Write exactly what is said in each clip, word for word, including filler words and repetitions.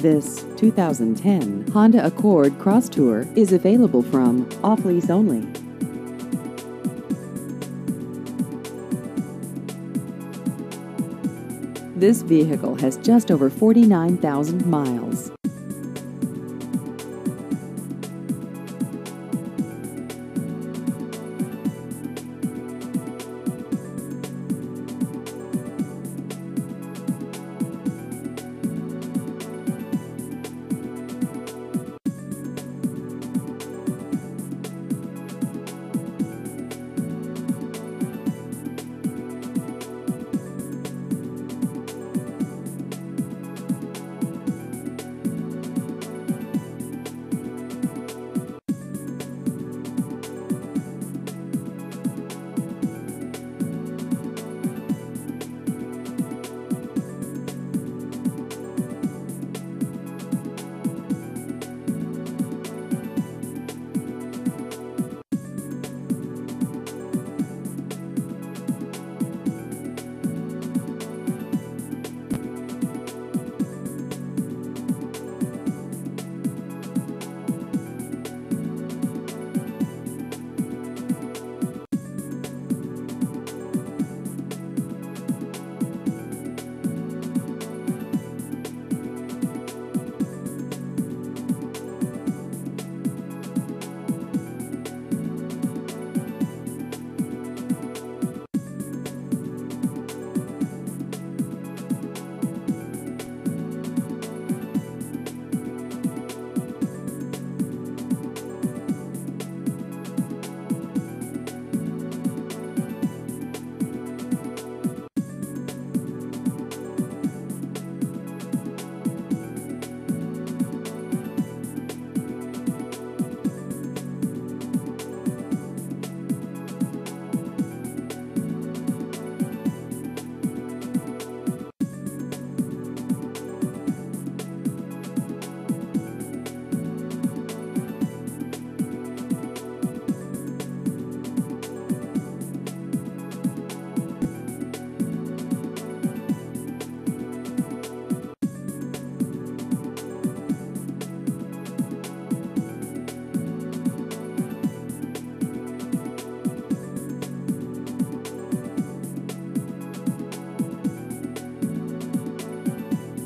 This two thousand ten Honda Accord Crosstour is available from Off Lease Only. This vehicle has just over forty-nine thousand miles.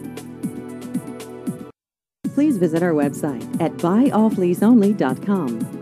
Please visit our website at buy off lease only dot com.